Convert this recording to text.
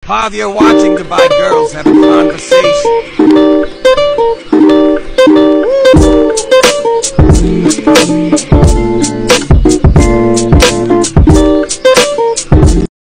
While you're watching Dubai girls have a conversation.